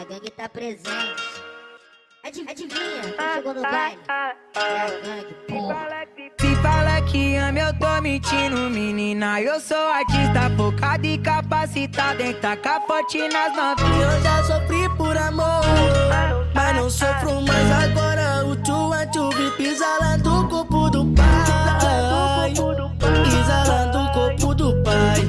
A gangue tá presente. Adivinha, quem chegou no baile? É a gangue, porra. Se fala que ama, eu tô mentindo, menina. Eu sou artista focado e capacitado em tacar forte nas novinhas. Eu já sofri por amor, mas não sofro mais agora. O tchuan-tchuvi pisa lá do corpo do pai, pisa lá do corpo do pai,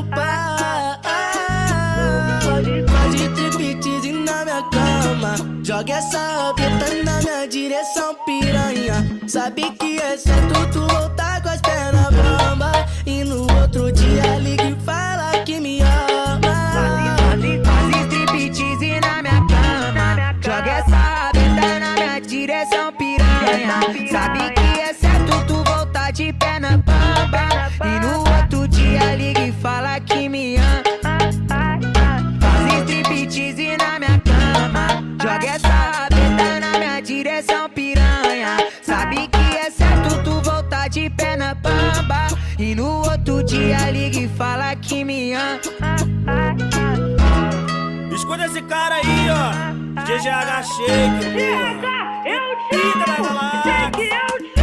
Faz striptease na minha cama, joga essa rabeta na minha direção, piranha. Sabe que é certo tu voltar com as pernas bamba, e no outro dia liga e fala que me ama. Faz striptease na minha cama, joga essa rabeta na minha direção, piranha. Sabe que é certo tu voltar de pé na bamba, e no outro dia liga e fala que me ama. Faz striptease na minha cama, joga essa rabeta na minha direção, piranha. Sabe que é certo tu voltar de pé na bamba, e no outro dia liga e fala que me ama. Escuta esse cara aí, ó. GGH Shake, porra. Fica na galáxia.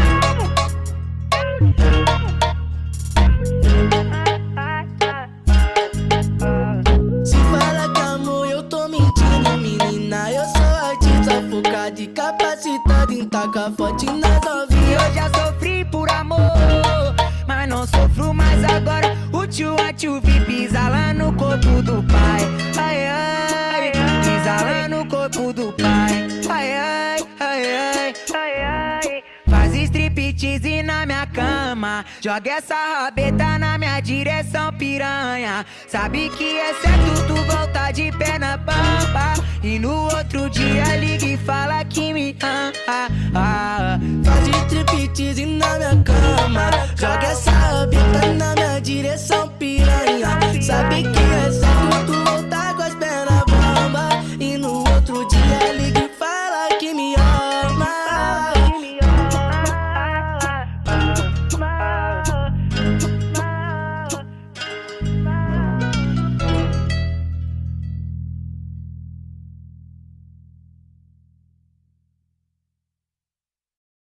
Se fala que amor, eu tô mentindo, menina. Eu sou artista focado e capacitado em tacar forte nas novinhas. Eu já sofri por amor, mas não sofro mais agora. O tchuan-tchuvi pisa lá no corpo do pai. Ai, ai, pisa lá no corpo do pai. Ai, ai, ai, ai, ai, ai. Faz striptease na minha cama, joga essa rabeta na minha direção, piranha. Sabe que é certo tu voltar de pé na pampa, e no outro dia liga e fala que me ama. Faz striptease na minha cama,